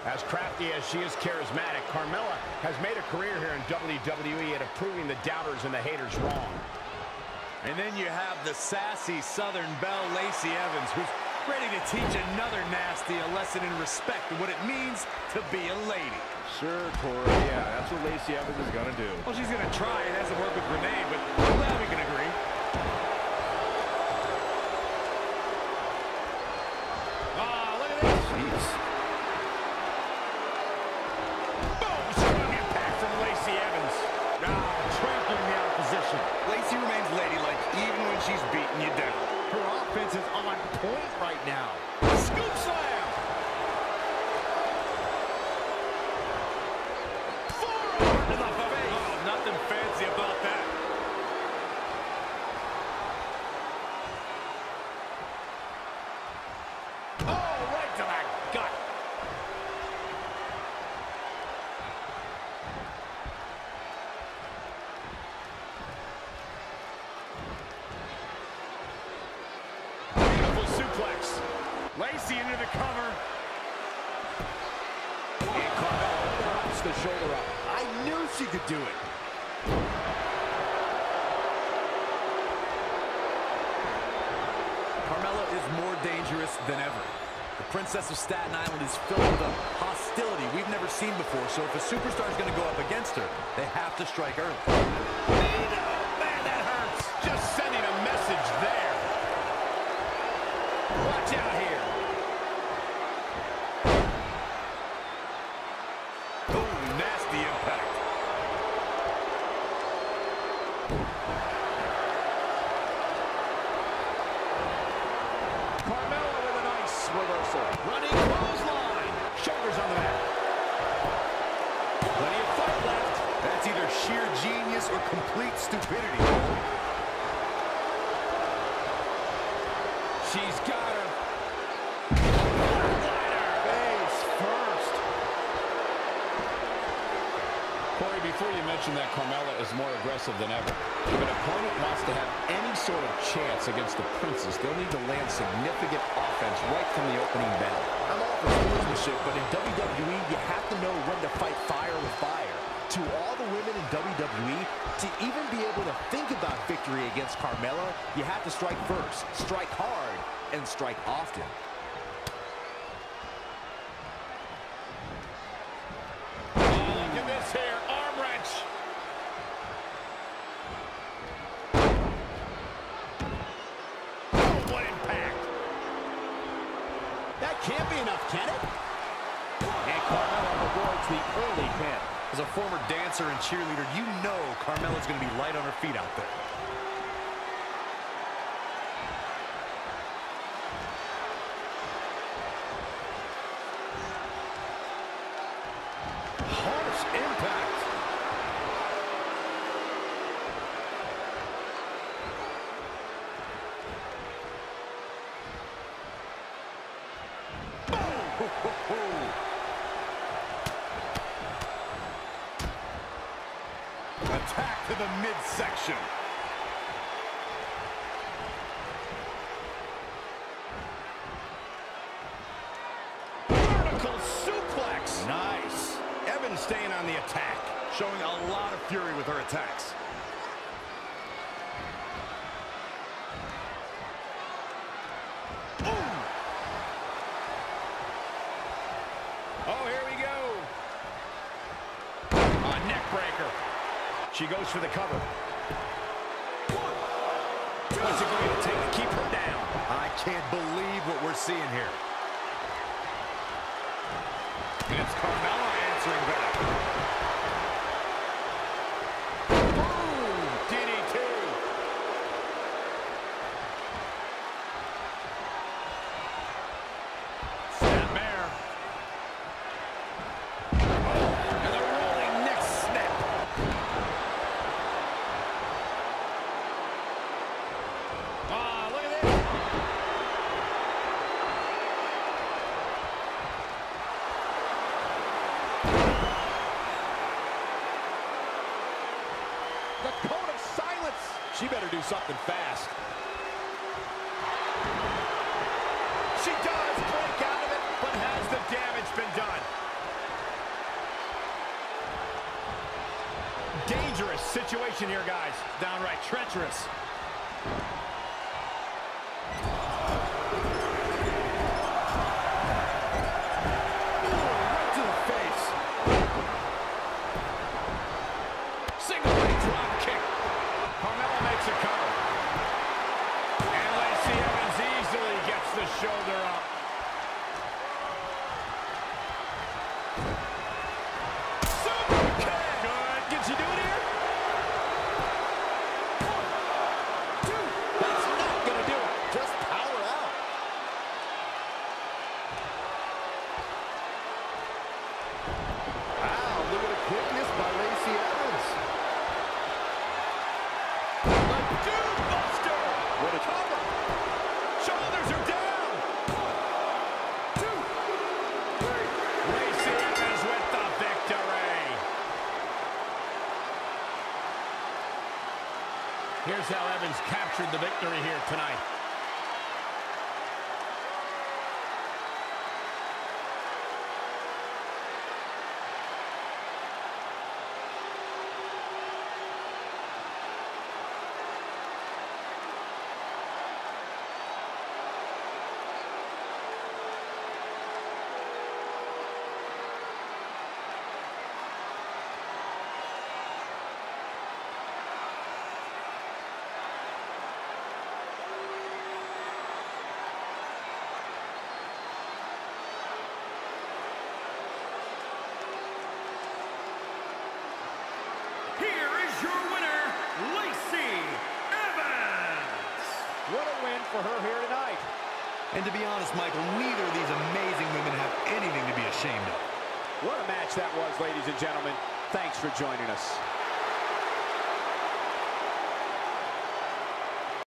As crafty as she is charismatic, Carmella has made a career here in WWE at proving the doubters and the haters wrong. And then you have the sassy Southern Belle, Lacey Evans, who's ready to teach another nasty a lesson in respect and what it means to be a lady. Sure, Corey, yeah, that's what Lacey Evans is going to do. Well, she's going to try. It hasn't worked with Renee, but I'm glad we can agree. Look at this. Jeez. Boom, strong impact from Lacey Evans. Trampling the opposition. Lacey remains ladylike even when she's beating you down. Her offense is on point right now. Scoop slam. Forearm to the face. Oh, nothing fancy about that. Oh, right to the gut. Beautiful suplex. Lacey into the cover. And Carmella drops the shoulder up. I knew she could do it. Carmella is more dangerous than ever. The Princess of Staten Island is filled with a hostility we've never seen before, so if a superstar is going to go up against her, they have to strike early. Man, that hurts. Just sending a message there. Watch out here. Oh, nasty impact. Carmella with a nice reversal. Running clothesline. Shoulders on the mat. Plenty of fight left. That's either sheer genius or complete stupidity. She's got her. Flatliner. Face first. Corey, before you mention that Carmella is more aggressive than ever, if an opponent wants to have any sort of chance against the Princess, they'll need to land significant offense right from the opening bell. I'm all for sportsmanship, but in WWE, you have to know when to fight fire with fire. To all the women in WWE, to even be able to think about victory against Carmella, you have to strike first, strike hard, and strike often. Look at this here, arm wrench. Oh, what impact. That can't be enough, can it? And Carmella avoids the early pin. As a former dancer and cheerleader, you know Carmella's going to be light on her feet out there. Harsh impact. Attack to the midsection. Vertical suplex. Nice. Evans staying on the attack. Showing a lot of fury with her attacks. Ooh. Oh, here we go. A neck breaker. She goes for the cover. What's it going to take to keep her down? I can't believe what we're seeing here. And it's Carmella answering back. Boom! DDT. Snapmare. And a rolling neck snap. Look at this. The code of silence. She better do something fast. She does break out of it, but has the damage been done? position here, guys. Downright treacherous. Right to the face. Single leg drop kick. Carmella makes a cover. And Lacey Evans easily gets the shoulder up. Here's how Evans captured the victory here tonight. What a win for her here tonight. And to be honest, Michael, neither of these amazing women have anything to be ashamed of. What a match that was, ladies and gentlemen. Thanks for joining us.